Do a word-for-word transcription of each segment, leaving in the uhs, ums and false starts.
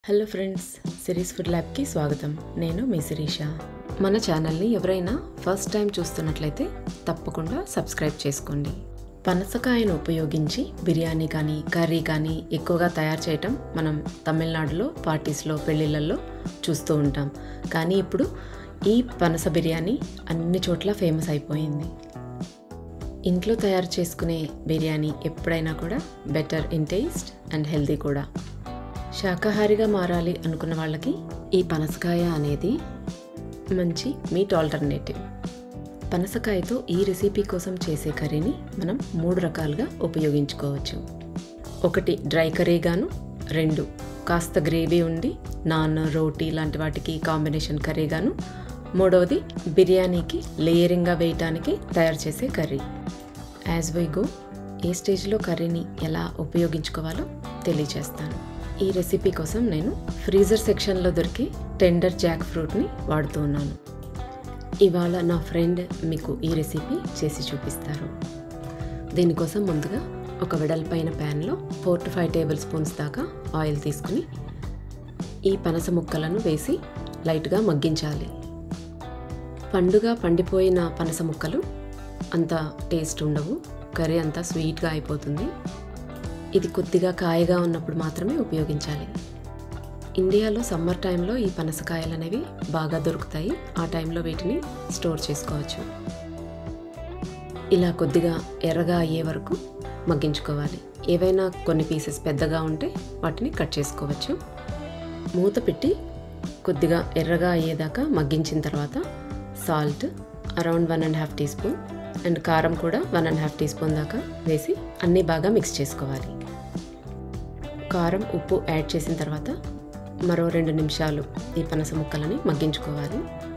Hello friends, series food ల్యాబ్కి స్వాగతం. నేను మీ శిరీష. మన ఛానల్ని ఎవరైనా ఫస్ట్ టైం చూస్తున్నట్లయితే తప్పకుండా సబ్స్క్రైబ్ చేసుకోండి. పనసకాయను ఉపయోగించి బిర్యానీ కానీ కర్రీ కానీ ఎక్కువగా తయారు చేయటం మనం తమిళనాడులో పార్టీస్లో పెళ్ళిళ్ళల్లో చూస్తూ ఉంటాం. కానీ ఇప్పుడు ఈ పనస బిర్యానీ అన్ని చోట్ల ఫేమస్ అయిపోయింది. ఇంట్లో తయారు చేసుకునే బిర్యానీ ఎప్పుడైనా కూడా better in taste and healthy కూడా. శాకాహారిగా మారాలి అనుకున్న వాళ్ళకి ఈ పనసకాయ అనేది మంచి మీట్ ఆల్టర్నేటివ్. పనసకాయతో ఈ రెసిపీ కోసం చేసే కర్రీని మనం మూడు రకాలుగా ఉపయోగించుకోవచ్చు. ఒకటి డ్రై కర్రీగాను, రెండు కాస్త గ్రేవీ ఉండి నాన్, రోటీ లాంటి వాటికి కాంబినేషన్ కర్రీగాను, మూడవది బిర్యానీకి లేయరింగ్గా వేయటానికి తయారు చేసే curry. As we go a స్టేజ్లో కర్రీని ఎలా ఉపయోగించుకోవాలో తెలియచేస్తాను. ఈ రెసిపీ కోసం నేను ఫ్రీజర్ సెక్షన్లో దొరికి టెండర్ జాక్ ఫ్రూట్ని వాడుతూ ఉన్నాను. ఇవాళ నా ఫ్రెండ్ మీకు ఈ రెసిపీ చేసి చూపిస్తారు. దీనికోసం ముందుగా ఒక వెడల్పైన ప్యాన్లో four to five tablespoons దాకా ఆయిల్ తీసుకుని ఈ పనస ముక్కలను వేసి లైట్గా మగ్గించాలి. పండుగ పండిపోయిన పనస ముక్కలు అంత టేస్ట్ ఉండవు, కర్రీ అంతా స్వీట్గా అయిపోతుంది. ఇది కొద్దిగా కాయగా ఉన్నప్పుడు మాత్రమే ఉపయోగించాలి. ఇండియాలో సమ్మర్ టైంలో ఈ పనసకాయలు అనేవి బాగా దొరుకుతాయి. ఆ టైంలో వీటిని స్టోర్ చేసుకోవచ్చు. ఇలా కొద్దిగా ఎర్రగా అయ్యే వరకు మగ్గించుకోవాలి. ఏవైనా కొన్ని పీసెస్ పెద్దగా ఉంటే వాటిని కట్ చేసుకోవచ్చు. మూత పెట్టి కొద్దిగా ఎర్రగా అయ్యేదాకా మగ్గించిన తర్వాత salt around one and half teaspoon and కారం కూడా one and half teaspoon దాకా వేసి అన్నీ బాగా మిక్స్ చేసుకోవాలి. కారం, ఉప్పు యాడ్ చేసిన తర్వాత మరో రెండు నిమిషాలు ఈ పనస ముక్కలని మగ్గించుకోవాలి.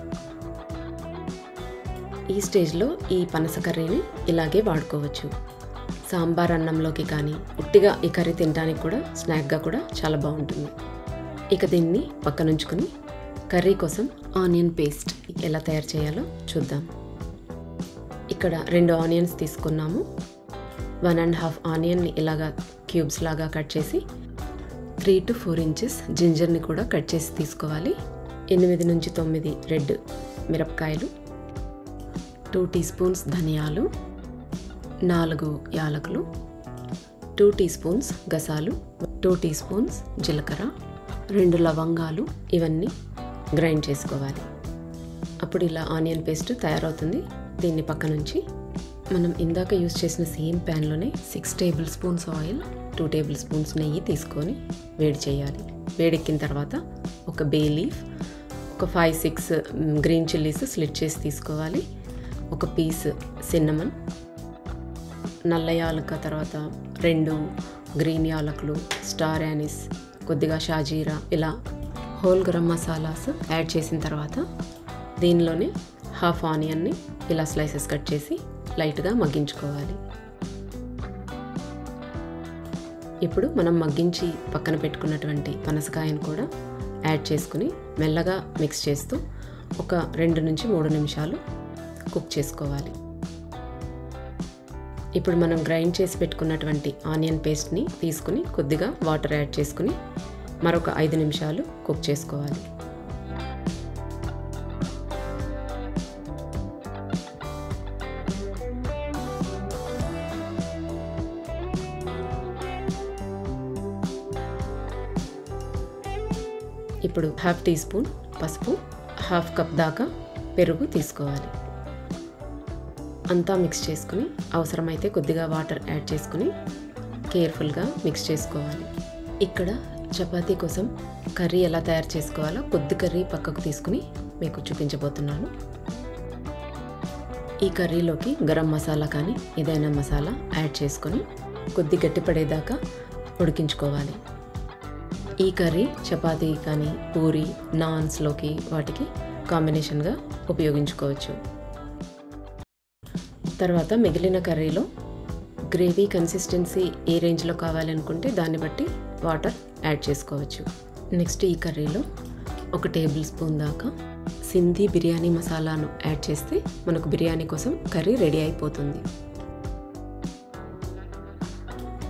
ఈ స్టేజ్లో ఈ పనస కర్రీని ఇలాగే వాడుకోవచ్చు. సాంబార్ అన్నంలోకి కానీ ఉట్టిగా ఈ కర్రీ తినడానికి కూడా స్నాక్గా కూడా చాలా బాగుంటుంది. ఇక దీన్ని పక్కనుంచుకుని కర్రీ కోసం ఆనియన్ పేస్ట్ ఎలా తయారు చేయాలో చూద్దాం. ఇక్కడ రెండు ఆనియన్స్ తీసుకున్నాము. వన్ అండ్ హాఫ్ ఆనియన్ని ఇలాగా క్యూబ్స్ లాగా కట్ చేసి త్రీ టు ఫోర్ ఇంచెస్ జింజర్ని కూడా కట్ చేసి తీసుకోవాలి. ఎనిమిది నుంచి తొమ్మిది రెడ్ మిరపకాయలు, టూ టీ స్పూన్స్ ధనియాలు, నాలుగు యాలకులు, టూ టీ స్పూన్స్ గసాలు, టూ టీ స్పూన్స్ జీలకర్ర, రెండు లవంగాలు, ఇవన్నీ గ్రైండ్ చేసుకోవాలి. అప్పుడు ఇలా ఆనియన్ పేస్ట్ తయారవుతుంది. దీన్ని పక్క నుంచి మనం ఇందాక యూజ్ చేసిన సేమ్ ప్యాన్లోనే six tablespoons oil, two tablespoons నెయ్యి తీసుకొని వేడి చేయాలి. వేడెక్కిన తర్వాత ఒక బే లీఫ్, ఒక five six green chillies slit చేసి తీసుకోవాలి. ఒక పీస్ సిన్నమన్, నల్ల యాలక, తర్వాత రెండు గ్రీన్ యాలకులు, స్టార్ యానిస్, కొద్దిగా షాజీరా, ఇలా హోల్ గరం మసాలాస్ యాడ్ చేసిన తర్వాత దీనిలోనే హాఫ్ ఆనియన్ని ఇలా స్లైసెస్ కట్ చేసి లైట్గా మగ్గించుకోవాలి. ఇప్పుడు మనం మగ్గించి పక్కన పెట్టుకున్నటువంటి పనసకాయను కూడా యాడ్ చేసుకుని మెల్లగా మిక్స్ చేస్తూ ఒక రెండు నుంచి మూడు నిమిషాలు కుక్ చేసుకోవాలి. ఇప్పుడు మనం గ్రైండ్ చేసి పెట్టుకున్నటువంటి ఆనియన్ పేస్ట్ని తీసుకుని కొద్దిగా వాటర్ యాడ్ చేసుకుని మరొక ఐదు నిమిషాలు కుక్ చేసుకోవాలి. ఇప్పుడు హాఫ్ టీ స్పూన్ పసుపు, హాఫ్ కప్ దాకా పెరుగు తీసుకోవాలి. అంతా మిక్స్ చేసుకుని అవసరమైతే కొద్దిగా వాటర్ యాడ్ చేసుకుని కేర్ఫుల్గా మిక్స్ చేసుకోవాలి. ఇక్కడ చపాతీ కోసం కర్రీ ఎలా తయారు చేసుకోవాలో కొద్ది కర్రీ పక్కకు తీసుకుని మీకు చూపించబోతున్నాను. ఈ కర్రీలోకి గరం మసాలా కానీ ఏదైనా మసాలా యాడ్ చేసుకొని కొద్ది గట్టిపడేదాకా ఉడికించుకోవాలి. ఈ కర్రీ చపాతీ కానీ పూరి, నాన్స్లోకి వాటికి కాంబినేషన్గా ఉపయోగించుకోవచ్చు. తర్వాత మిగిలిన కర్రీలో గ్రేవీ కన్సిస్టెన్సీ ఏ రేంజ్లో కావాలనుకుంటే దాన్ని బట్టి వాటర్ యాడ్ చేసుకోవచ్చు. నెక్స్ట్ ఈ కర్రీలో ఒక టేబుల్ స్పూన్ దాకా సింధీ బిర్యానీ మసాలాను యాడ్ చేస్తే మనకు బిర్యానీ కోసం కర్రీ రెడీ అయిపోతుంది.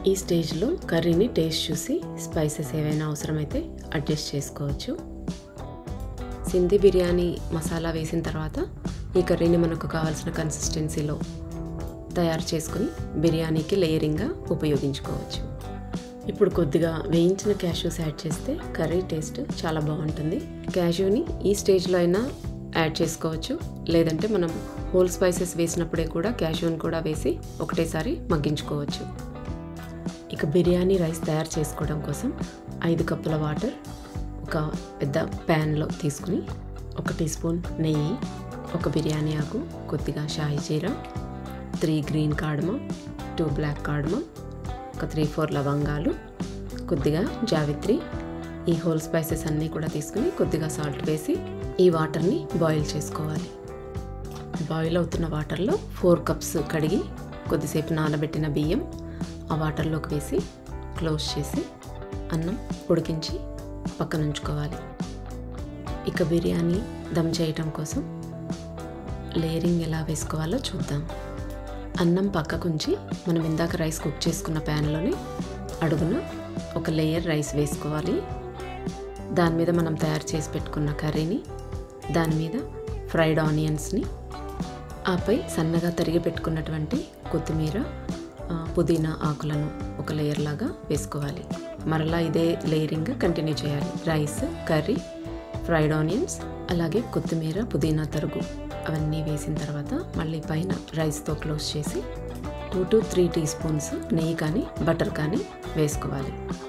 ఈ స్టేజ్లో కర్రీని టేస్ట్ చూసి స్పైసెస్ ఏవైనా అవసరమైతే అడ్జస్ట్ చేసుకోవచ్చు. సింధీ బిర్యానీ మసాలా వేసిన తర్వాత ఈ కర్రీని మనకు కావాల్సిన కన్సిస్టెన్సీలో తయారు చేసుకుని బిర్యానీకి లేయరింగ్గా ఉపయోగించుకోవచ్చు. ఇప్పుడు కొద్దిగా వేయించిన క్యాష్యూస్ యాడ్ చేస్తే కర్రీ టేస్ట్ చాలా బాగుంటుంది. క్యాష్యూని ఈ స్టేజ్లో అయినా యాడ్ చేసుకోవచ్చు, లేదంటే మనం హోల్ స్పైసెస్ వేసినప్పుడే కూడా క్యాష్యూని కూడా వేసి ఒకటేసారి మగ్గించుకోవచ్చు. ఇక బిర్యానీ రైస్ తయారు చేసుకోవడం కోసం ఐదు కప్పుల వాటర్ ఒక పెద్ద ప్యాన్లో తీసుకుని ఒక టీ స్పూన్ నెయ్యి, ఒక బిర్యానీ ఆకు, కొద్దిగా షాహీ జీరా, three green cardamom, two black cardamom, ఒక త్రీ ఫోర్ లవంగాలు, కొద్దిగా జావిత్రి, ఈ హోల్ స్పైసెస్ అన్నీ కూడా తీసుకుని కొద్దిగా సాల్ట్ వేసి ఈ వాటర్ని బాయిల్ చేసుకోవాలి. బాయిల్ అవుతున్న వాటర్లో ఫోర్ కప్స్ కడిగి కొద్దిసేపు నానబెట్టిన బియ్యం ఆ వాటర్లోకి వేసి క్లోజ్ చేసి అన్నం ఉడికించి పక్కన ఉంచుకోవాలి. ఇక బిర్యానీ దమ్ చేయటం కోసం లేయరింగ్ ఎలా వేసుకోవాలో చూద్దాం. అన్నం పక్కకుంచి మనం ఇందాక రైస్ కుక్ చేసుకున్న ప్యాన్లోనే అడుగున ఒక లేయర్ రైస్ వేసుకోవాలి. దాని మీద మనం తయారు చేసి పెట్టుకున్న కర్రీని, దాని మీద ఫ్రైడ్ ఆనియన్స్ని, ఆపై సన్నగా తరిగి పెట్టుకున్నటువంటి కొత్తిమీర, పుదీనా ఆకులను ఒక లేయర్ లాగా వేసుకోవాలి. మరలా ఇదే లేయరింగ్ కంటిన్యూ చేయాలి. రైస్, కర్రీ, ఫ్రైడ్ ఆనియన్స్, అలాగే కొత్తిమీర, పుదీనా తరుగు అవన్నీ వేసిన తర్వాత మళ్ళీ పైన రైస్తో క్లోజ్ చేసి two to three teaspoons నెయ్యి కానీ బటర్ కానీ వేసుకోవాలి.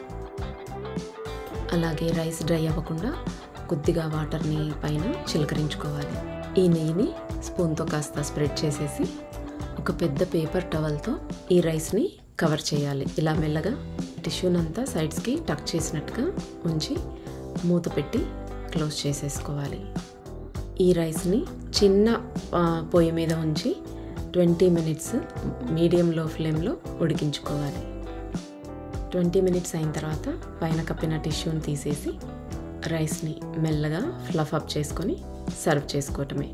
అలాగే రైస్ డ్రై అవ్వకుండా కొద్దిగా వాటర్ని పైన చిలకరించుకోవాలి. ఈ నెయ్యిని స్పూన్తో కాస్త స్ప్రెడ్ చేసేసి ఒక పెద్ద పేపర్ టవల్తో ఈ రైస్ని కవర్ చేయాలి. ఇలా మెల్లగా టిష్యూనంతా సైడ్స్కి టక్ చేసినట్టుగా ఉంచి మూత పెట్టి క్లోజ్ చేసేసుకోవాలి. ఈ రైస్ని చిన్న పొయ్యి మీద ఉంచి ట్వంటీ మినిట్స్ మీడియం లో ఫ్లేమ్లో ఉడికించుకోవాలి. ట్వంటీ మినిట్స్ అయిన తర్వాత పైన కప్పిన టిష్యూని తీసేసి రైస్ని మెల్లగా ఫ్లఫ్ అప్ చేసుకొని సర్వ్ చేసుకోవటమే.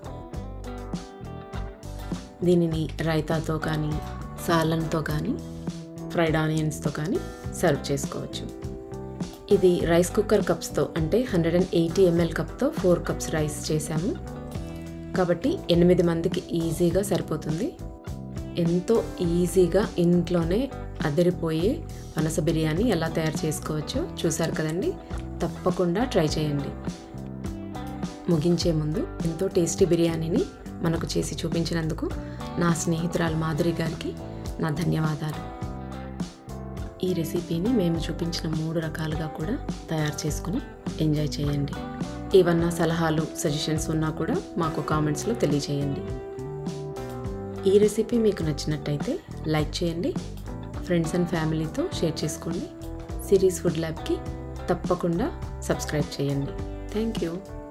దీనిని రైతాతో కానీ, సాలన్తో కానీ, ఫ్రైడ్ ఆనియన్స్తో కానీ సర్వ్ చేసుకోవచ్చు. ఇది రైస్ కుక్కర్ కప్స్తో అంటే హండ్రెడ్ అండ్ ఎయిటీ ఎంఎల్ కప్తో ఫోర్ కప్స్ రైస్ చేశాము కాబట్టి ఎనిమిది మందికి ఈజీగా సరిపోతుంది. ఎంతో ఈజీగా ఇంట్లోనే అదిరిపోయే పనస బిర్యానీ ఎలా తయారు చేసుకోవచ్చో చూసారు కదండి. తప్పకుండా ట్రై చేయండి. ముగించే ముందు ఎంతో టేస్టీ బిర్యానీని మనకు చేసి చూపించినందుకు నా స్నేహితురాలు మాధురి గారికి నా ధన్యవాదాలు. ఈ రెసిపీని మేము చూపించిన మూడు రకాలుగా కూడా తయారు చేసుకుని ఎంజాయ్ చేయండి. ఏవన్నా సలహాలు, సజెషన్స్ ఉన్నా కూడా మాకు కామెంట్స్లో తెలియజేయండి. ఈ రెసిపీ మీకు నచ్చినట్టయితే లైక్ చేయండి, ఫ్రెండ్స్ అండ్ ఫ్యామిలీతో షేర్ చేసుకోండి. సిరీస్ ఫుడ్ ల్యాబ్కి తప్పకుండా సబ్స్క్రైబ్ చేయండి. Thank you.